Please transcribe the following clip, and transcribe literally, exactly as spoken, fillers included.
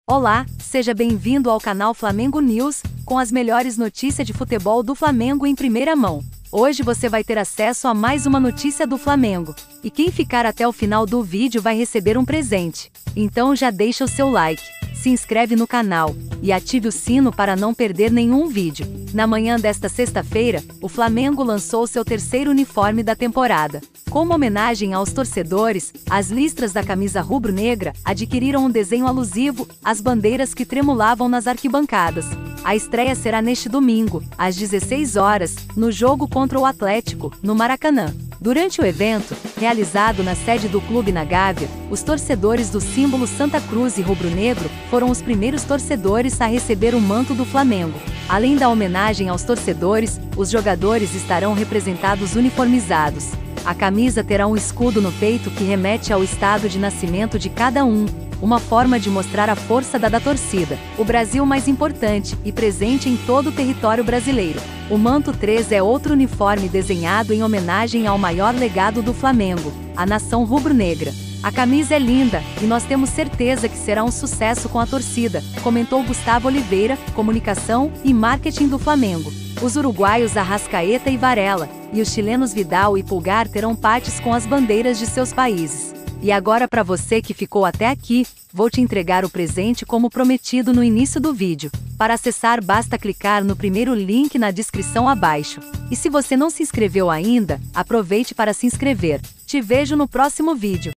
Olá, seja bem-vindo ao canal Flamengo News, com as melhores notícias de futebol do Flamengo em primeira mão. Hoje você vai ter acesso a mais uma notícia do Flamengo, e quem ficar até o final do vídeo vai receber um presente. Então já deixa o seu like, se inscreve no canal, e ative o sino para não perder nenhum vídeo. Na manhã desta sexta-feira, o Flamengo lançou seu terceiro uniforme da temporada. Como homenagem aos torcedores, as listras da camisa rubro-negra adquiriram um desenho alusivo às bandeiras que tremulavam nas arquibancadas. A estreia será neste domingo, às dezesseis horas, no jogo contra o Atlético, no Maracanã. Durante o evento, realizado na sede do clube na Gávea, os torcedores do símbolo Santa Cruz e rubro-negro foram os primeiros torcedores a receber o manto do Flamengo. Além da homenagem aos torcedores, os jogadores estarão representados uniformizados. A camisa terá um escudo no peito que remete ao estado de nascimento de cada um, uma forma de mostrar a força da, da torcida, o Brasil mais importante e presente em todo o território brasileiro. O Manto três é outro uniforme desenhado em homenagem ao maior legado do Flamengo, a nação rubro-negra. A camisa é linda, e nós temos certeza que será um sucesso com a torcida, comentou Gustavo Oliveira, comunicação e marketing do Flamengo. Os uruguaios Arrascaeta e Varela, e os chilenos Vidal e Pulgar terão partes com as bandeiras de seus países. E agora, para você que ficou até aqui, vou te entregar o presente como prometido no início do vídeo. Para acessar basta clicar no primeiro link na descrição abaixo. E se você não se inscreveu ainda, aproveite para se inscrever. Te vejo no próximo vídeo.